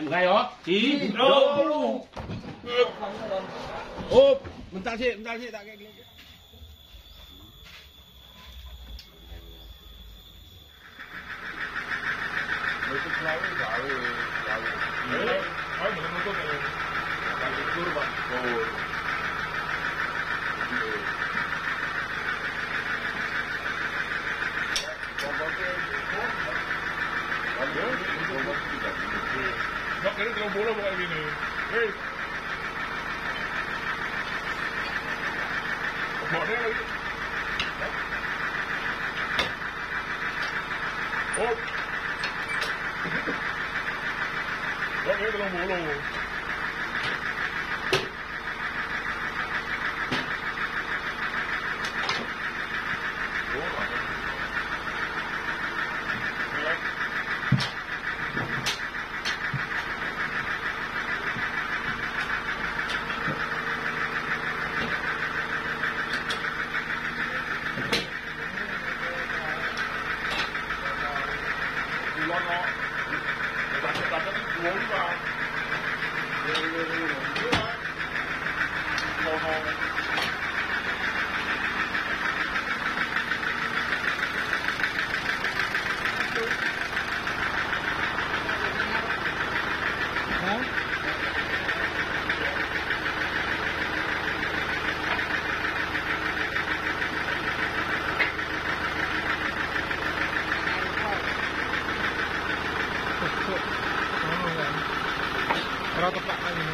ngay đó. Chí. Đâu. Ô, bentar sih tak kayak gini. Itu selalu tahu. Betul betul. Kalau kurban. Oh. No, que no bola por ahí viene. Hey. Poner ahí. Oh. No, que no bola. Berapa pak ini?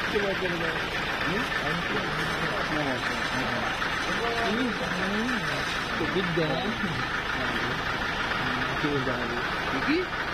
Coba coba. Ini beda. Coba. Iki.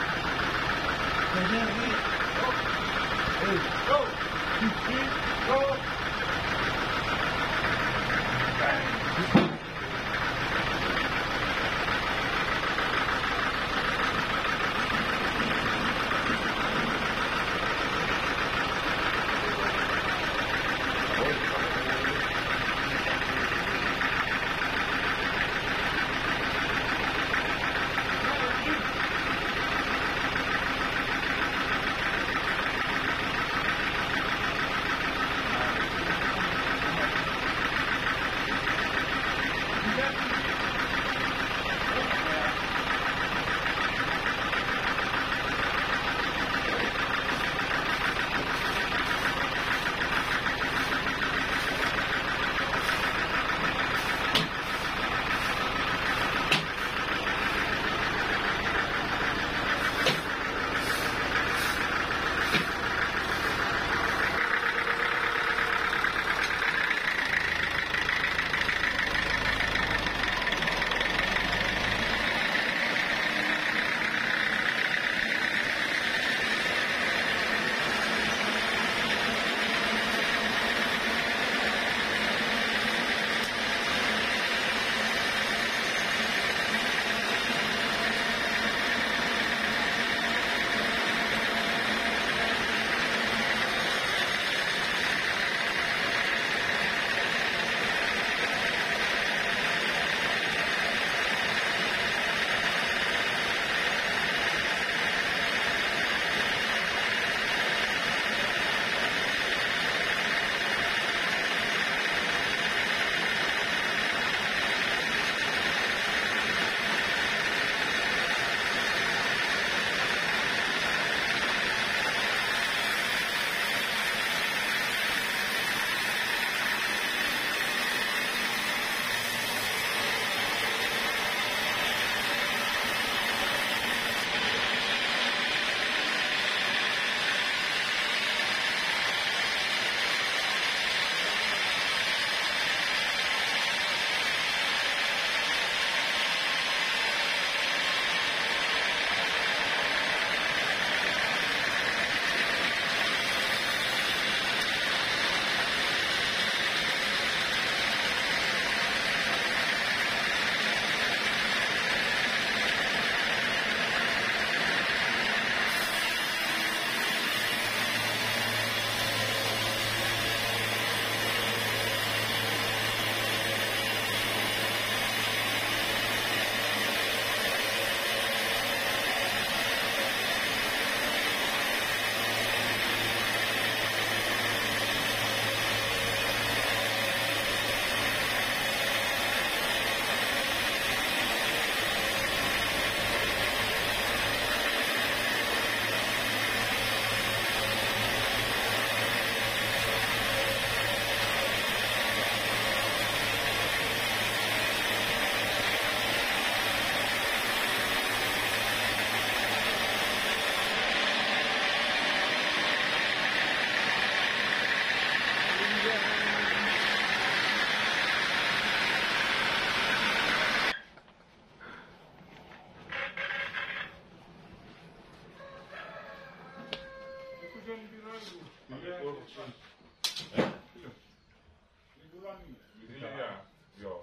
Iya, yo.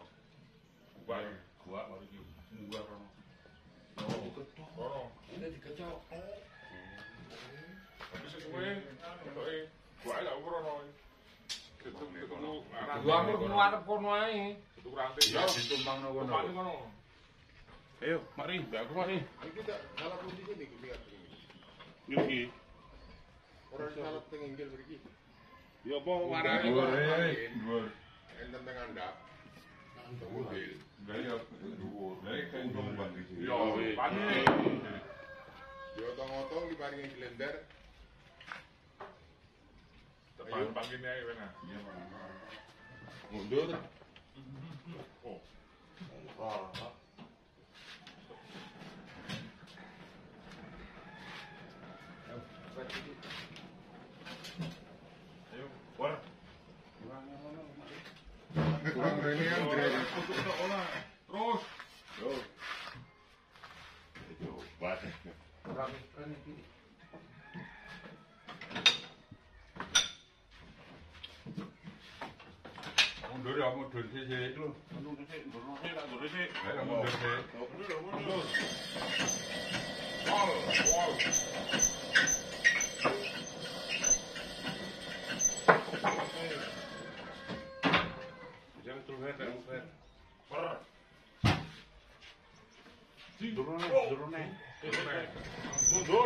Buat gua baru iki munggah kono. Oh, Ini dikacau. tapi sesuai entoke gua lak ukrono. Gua mau arep kono ae. Itu rantai ya ditumbangno kono. Kono. Ayo, mari, mbak aku mari. Iki tak salah posisi nih lihat ini. Iki. Orang salah tenginggil mriki. Ya apa warane dhuwur. Enten teng andap. Mobil. Gaya dhuwur. Nek kan tumbang iki. Ya, pani. Yo otong-otong diparingi gelender. Tepan pangine ae wena. Iya, Pak. Mundur. Oh. Ayo. Kurang rene Andre. Untuk olah. Terus. Yo. Coba. Mundur ya, mundur sih. Mundur sih, tak mundur sih. Mundur sih. Mundur. Wal. Jangan turun. Turun. Mundur.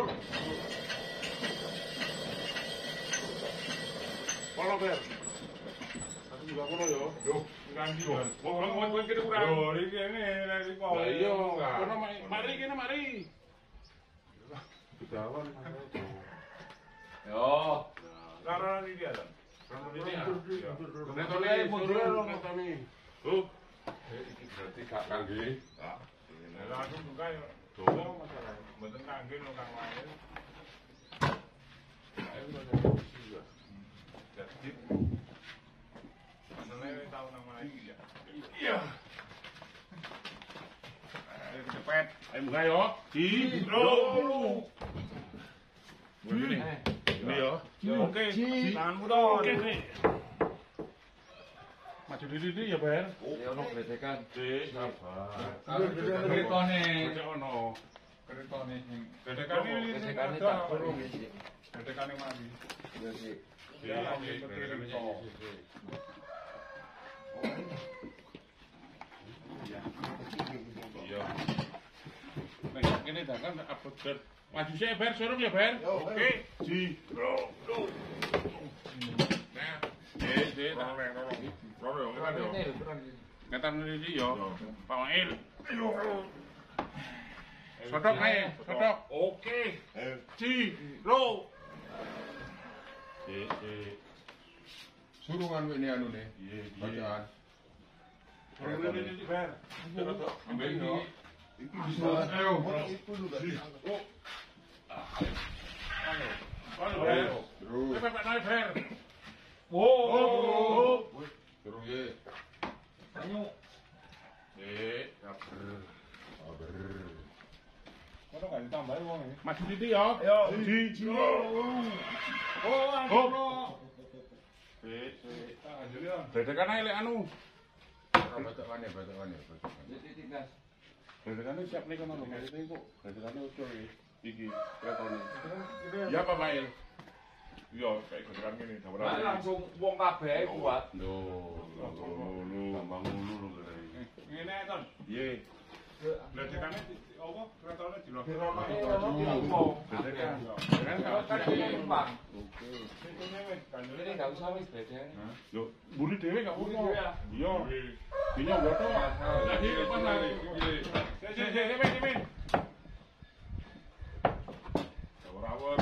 Kalau ber. Aku juga kono yo. Yo, ganti yo. Wong kene kurang. Yo, iki kene nek kok. Lah iya, kono mari kene mari. Digawan. Yo. Karena ini dia kan. Karena ini ya. Netone mundur netone. Tuh. Iki berarti gak kangge. Lah, langsung buka yo. Dowo masalah. Mboten kangge lho Kang Wae. Ayo udah juga. Jadi Nenek tahu nama lagi ya. Iya. Ayo cepet. Ayo buka yo. Ini yo. Oke. Tanganmu toh. Oke. Maju diri ya, Ber. Ya ono bedekan. Sabar. Keretone. Ono. Keretone sing Bedekane tak perlu iki. Bedekane mati. Ya sih. Ya, bedekane Iya. Nah, ini dah kan upload. Maju sih, Ber, suruh ya, Ber. Oke. Ji. Nah, Ngatan ini yo. Pak Mail. Sodok ae, sodok. Oke. Ji. Ro. Suruh anu ini anu nih. Bacaan. Ini Ber. Ambil yo. Ayo. Itu juga. Terus. Pak naik Ber. Wow. Terus ye. Ayo. Kok enggak ditambahin wong iki? Maju titik ya. Yo. Ji. Oh, anu. Bedekan ae lek anu. Bacaan. Titik gas. Bedekane siap nih kono lho, maksudnya kok bedekane ucul iki kretone. Ya Pak Mail. Iya, kayak bedekan ngene, dawuh. Lah langsung wong kabeh kuat. Loh, tambah ngulu lho kare. Ngene ton. Iya. Bedekane apa kretone dilok-lok. Bedekan. Kan numpang. Oke. Ini enggak usah wis bedane. Yo, mburi dhewe gak apa-apa. Iya. Dino goto. Lagi depan lagi. Sini. Rawon.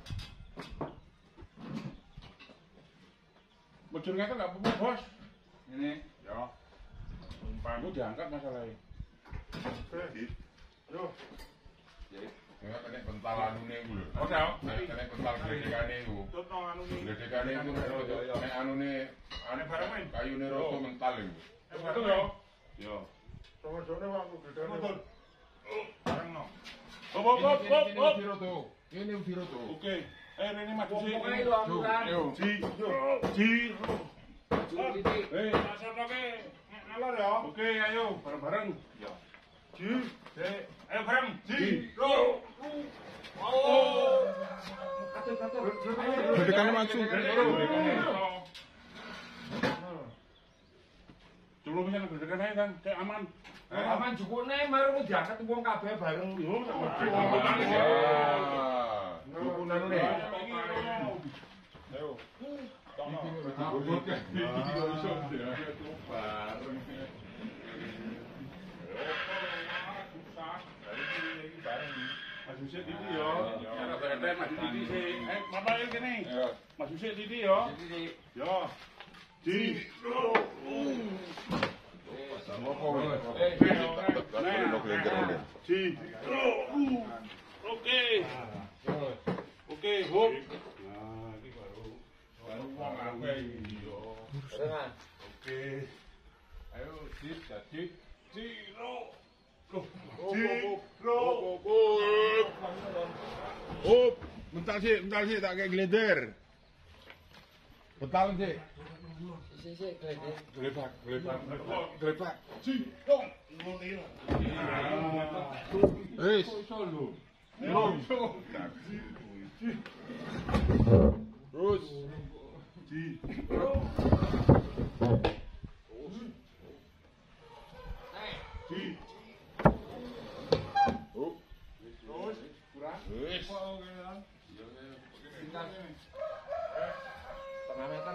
Bocor ngata enggak apa-apa, Bos. Ini, ya. Umpanmu diangkat masalahnya. Yo. Ya kena pental anune iku lho. Oh, tau. Kena pental bedekane iku. Tutno anune. Bedekane iku nek anune kayune rada mental iku. Betul yo. Yo. Sama-sama waktu bedekane. Betul. Bareng no. Hop. Ini Viro tuh. Oke. Rene maju sih. Pokoke lho aturan. Ji. Titik. Masotoke ngalor ya. Oke, ayo bareng-bareng. Ya. Ji. Ayo bareng. Ji. Ro. Oh. Bedekane maju. Coba bisa bedekan aja kan, kayak aman. Aman jukune baru diangkat wong kabeh bareng. Yo, Dukun anu nih. Ayo. Maju sik Didi yo. Ora benten maju Didi sik. Bapak iki kene. Maju sik Didi yo. Yo. Di. Oke, hop. Nah, ini baru uang apa ini? Oke. Ayo, jadi Ciro. Bentar sih, tak kayak gleder. Betal sih. Gelepak. Wis. Terus. Setengah meter.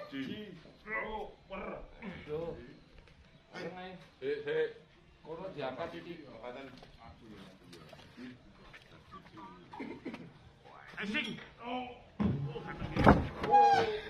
Kono diangkat titik. Asing. Oh, kata dia.